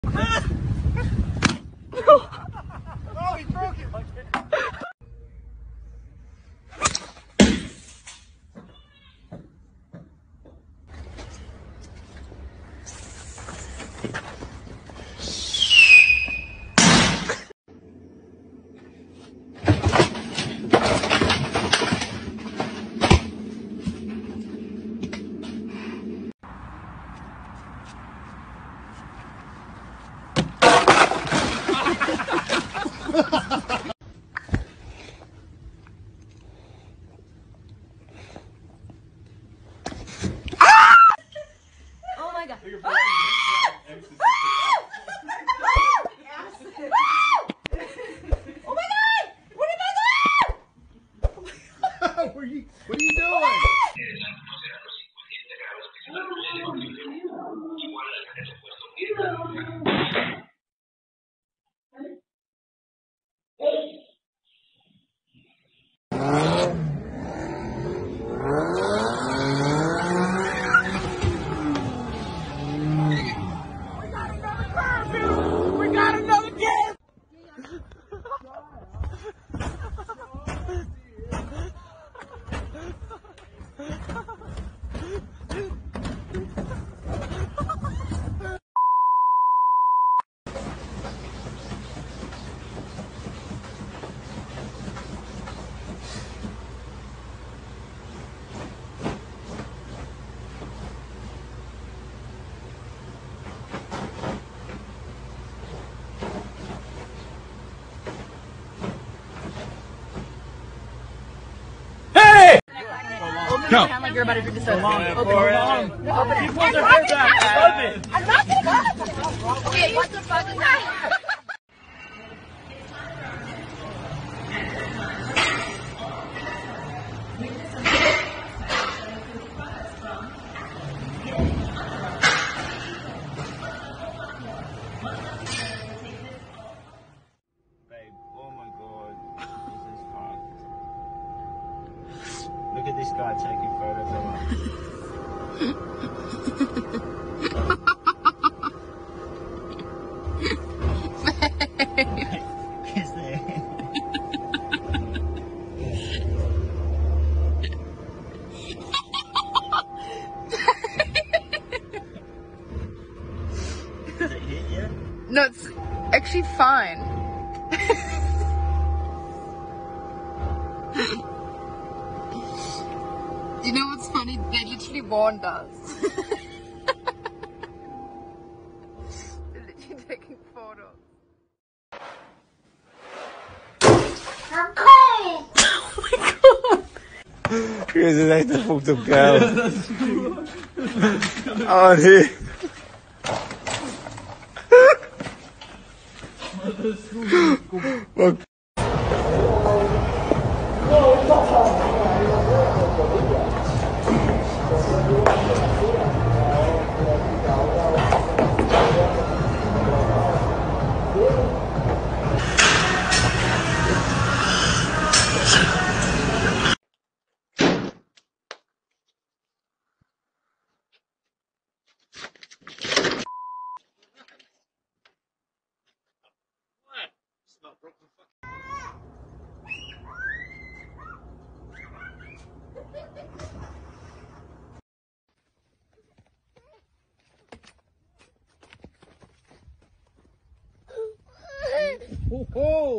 Oh, he broke it! Oh my god. Oh my god! What am I doing? What are you doing? We got another game! No. Sound like you're about to drink the soda. Open it. Keep pulling their hair back. I love it. I'm not gonna go. Okay, what the fuck is that? Babe, oh my god, this is fucked. Look at this guy taking photos of us. Is there? Does it hit you? No, it's actually fine. You know what's funny? They literally warned us. They're literally taking photos. Dit is echt een fucked up kerel. Oh nee. Wat? Oh!